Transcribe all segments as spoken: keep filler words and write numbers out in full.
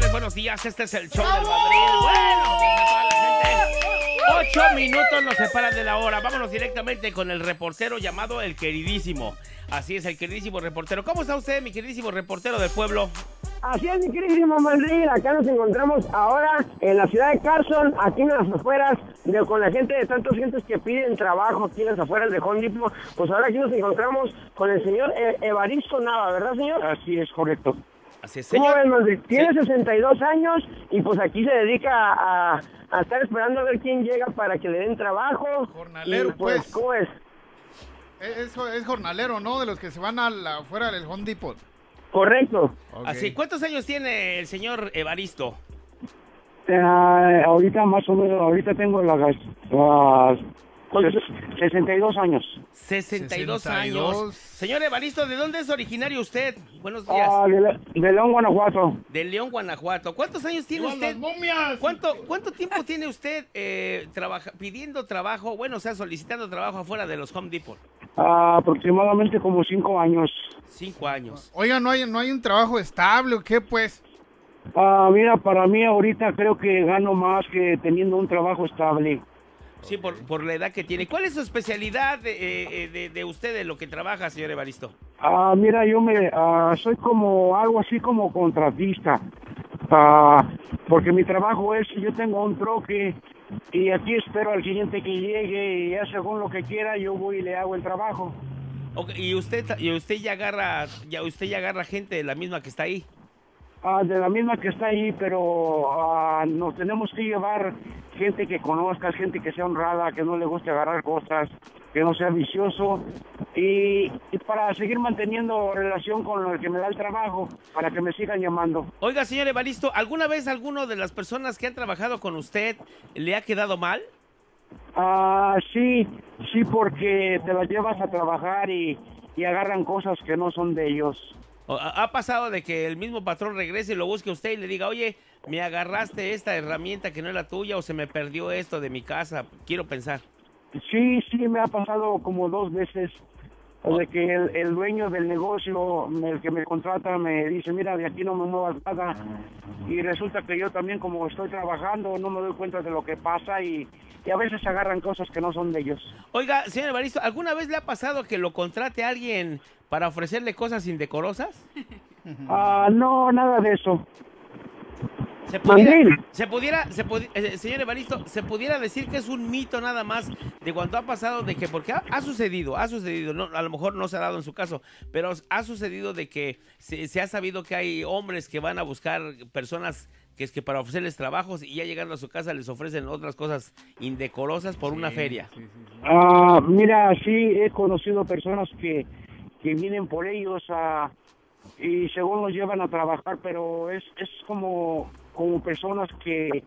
tardes, buenos días. Este es el show del Madrid. Bueno, a toda la gente. Ocho minutos nos separan de la hora. Vámonos directamente con el reportero llamado El Queridísimo. Así es, El Queridísimo Reportero. ¿Cómo está usted, mi queridísimo reportero del pueblo? Así es, mi queridísimo Madrid. Acá nos encontramos ahora en la ciudad de Carson, aquí en las afueras, de, con la gente de tantos gentes que piden trabajo aquí en las afueras de Home Depot. Pues ahora aquí nos encontramos con el señor e Evaristo Nava, ¿verdad, señor? Así es, correcto. Así es, ¿Cómo señor. ves, Madrid? Tiene Sí. sesenta y dos años y pues aquí se dedica a, a estar esperando a ver quién llega para que le den trabajo. Jornalero, y, pues. pues. ¿Cómo es? Es, es jornalero, ¿no? De los que se van a la, afuera del Home Depot. Correcto. Okay. Así, ¿cuántos años tiene el señor Evaristo? Uh, ahorita más o menos, ahorita tengo las las sesenta y dos años. sesenta y dos sesenta y dos. años. Señor Evaristo, ¿de dónde es originario usted? Buenos días. Ah, de, de León, Guanajuato. De León, Guanajuato. ¿Cuántos años tiene ¡Vivan usted? las momias! ¿Cuánto, ¿Cuánto tiempo tiene usted eh, trabaja, pidiendo trabajo, bueno, o sea, solicitando trabajo afuera de los Home Depot? Ah, aproximadamente como cinco años. Cinco años. Oiga, ¿no hay, no hay un trabajo estable o qué, pues? Ah, mira, para mí ahorita creo que gano más que teniendo un trabajo estable. Sí, por, por la edad que tiene. ¿Cuál es su especialidad de, eh, de, de usted, de lo que trabaja, señor Evaristo? Ah, mira, yo me ah, soy como algo así como contratista. Ah, porque mi trabajo es, yo tengo un troque y aquí espero al cliente que llegue y ya según lo que quiera yo voy y le hago el trabajo. Okay, y usted y usted ya agarra, ya usted ya agarra gente de la misma que está ahí. Ah, de la misma que está ahí, pero ah, nos tenemos que llevar gente que conozca, gente que sea honrada, que no le guste agarrar cosas, que no sea vicioso y, y para seguir manteniendo relación con el que me da el trabajo, para que me sigan llamando. Oiga, señor Evaristo, ¿alguna vez alguno de las personas que han trabajado con usted le ha quedado mal? Ah, sí, sí, porque te las llevas a trabajar y, y agarran cosas que no son de ellos. ¿Ha pasado de que el mismo patrón regrese y lo busque a usted y le diga, oye, me agarraste esta herramienta que no es la tuya o se me perdió esto de mi casa? Quiero pensar. Sí, sí, me ha pasado como dos veces de que el, el dueño del negocio, el que me contrata, me dice, mira, de aquí no me muevas nada. Y resulta que yo también, como estoy trabajando, no me doy cuenta de lo que pasa y, y a veces agarran cosas que no son de ellos. Oiga, señor Evaristo, ¿alguna vez le ha pasado que lo contrate a alguien para ofrecerle cosas indecorosas? Ah, no, nada de eso. Se pudiera, Mandril. se pudiera, se pudi- eh, señor Evaristo, se pudiera decir que es un mito nada más de cuando ha pasado de que, porque ha, ha sucedido, ha sucedido, no, a lo mejor no se ha dado en su caso, pero ha sucedido de que se, se ha sabido que hay hombres que van a buscar personas que es que para ofrecerles trabajos y ya llegando a su casa les ofrecen otras cosas indecorosas por una feria. Sí, sí, sí. Ah, mira, sí, he conocido personas que, que vienen por ellos a, y según los llevan a trabajar, pero es, es como, como personas que,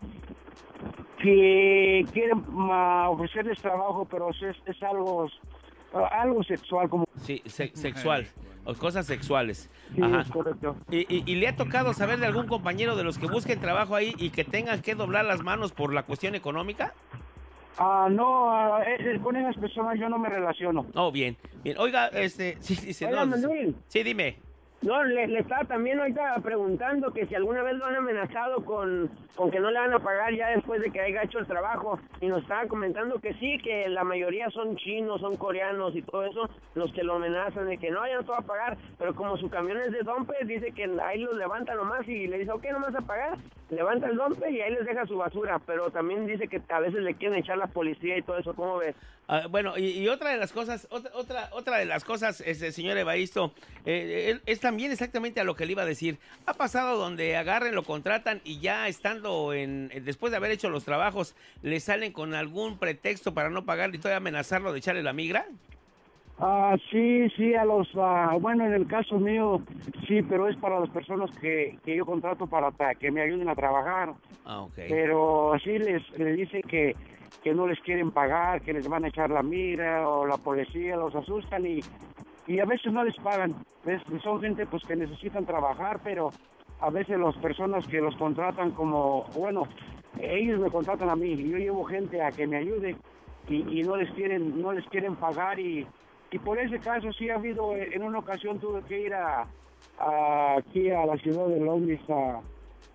que quieren uh, ofrecerles trabajo, pero es, es algo, algo sexual. Como... Sí, se- sexual, o cosas sexuales. Sí, Ajá. es correcto. ¿Y, y, y le ha tocado saber de algún compañero de los que busquen trabajo ahí y que tengan que doblar las manos por la cuestión económica? Ah, no, ah, eh, con esas personas yo no me relaciono. Oh, bien, bien. Oiga, este, sí, dice, Oiga, no, Manuel. sí, dime. No, le, le estaba también ahorita preguntando que si alguna vez lo han amenazado con, con que no le van a pagar ya después de que haya hecho el trabajo. Y nos estaba comentando que sí, que la mayoría son chinos, son coreanos y todo eso, los que lo amenazan de que no, ya no te va a pagar. Pero como su camión es de dumper, dice que ahí los levanta nomás y le dice, ok, no me vas a pagar. Levanta el dumper y ahí les deja su basura. Pero también dice que a veces le quieren echar la policía y todo eso, ¿cómo ves? Ah, bueno, y, y otra de las cosas, otra, otra, otra de las cosas, este, señor Evaristo, eh, él- es también exactamente a lo que le iba a decir. Ha pasado donde agarren, lo contratan y ya estando en, en- después de haber hecho los trabajos, le salen con algún pretexto para no pagar y todavía amenazarlo de echarle la migra. Ah, sí, sí, a los, ah, bueno, en el caso mío, sí, pero es para las personas que, que yo contrato para, para que me ayuden a trabajar. Ah, ok. Pero sí les, les dice que, que no les quieren pagar, que les van a echar la mira o la policía, los asustan y, y a veces no les pagan. ¿Ves? Son gente pues que necesitan trabajar, pero a veces las personas que los contratan como, bueno, ellos me contratan a mí, yo llevo gente a que me ayude y, y no les quieren, no les quieren pagar y Y por ese caso sí ha habido, en una ocasión tuve que ir a, a aquí a la ciudad de Londres a,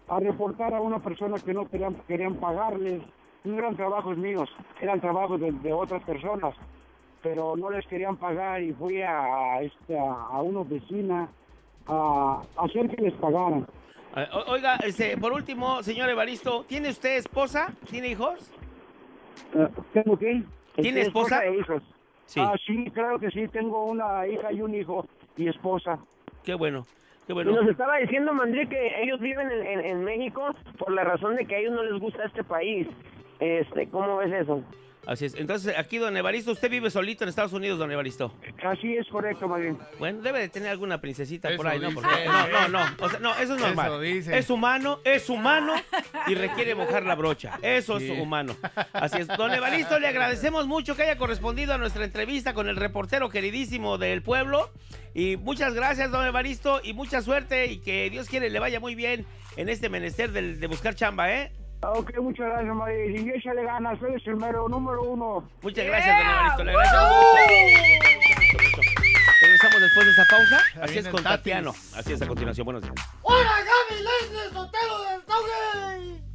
a reportar a una persona que no querían, querían pagarles. No eran trabajos míos, eran trabajos de, de otras personas, pero no les querían pagar y fui a, a, este, a, a una oficina a, a hacer que les pagaran. Oiga, este, por último, señor Evaristo, ¿tiene usted esposa? ¿Tiene hijos? Uh, ¿Tengo qué? ¿Tiene esposa? E hijos. Sí. Ah, sí, claro que sí, tengo una hija y un hijo y esposa. Qué bueno, qué Y bueno. nos estaba diciendo Mandri que ellos viven en, en, en México por la razón de que a ellos no les gusta este país. Este, ¿cómo ves eso? Así es. Entonces, aquí, don Evaristo, ¿usted vive solito en Estados Unidos, don Evaristo? Así es correcto, Marín. Bueno, debe de tener alguna princesita Eso por ahí, ¿no? dice. Porque, no, no, no. O sea, no, eso es normal. Eso dice. Es humano, es humano y requiere mojar la brocha. Eso Sí. es humano. Así es. Don Evaristo, le agradecemos mucho que haya correspondido a nuestra entrevista con el reportero queridísimo del pueblo. Y muchas gracias, don Evaristo, y mucha suerte y que Dios quiere le vaya muy bien en este menester de, de buscar chamba, ¿eh? Ok, muchas gracias, Marín. Y échale ganas, eres el mero número uno. Muchas gracias, don Evaristo. Le agradecemos mucho. Mucho, mucho, mucho. Regresamos después de esa pausa. Ahí Así es viene con el Tatis. Tatiano. Así es a continuación. Buenos días. ¡Hola, Gaby Leslie Sotelo del Tauguey!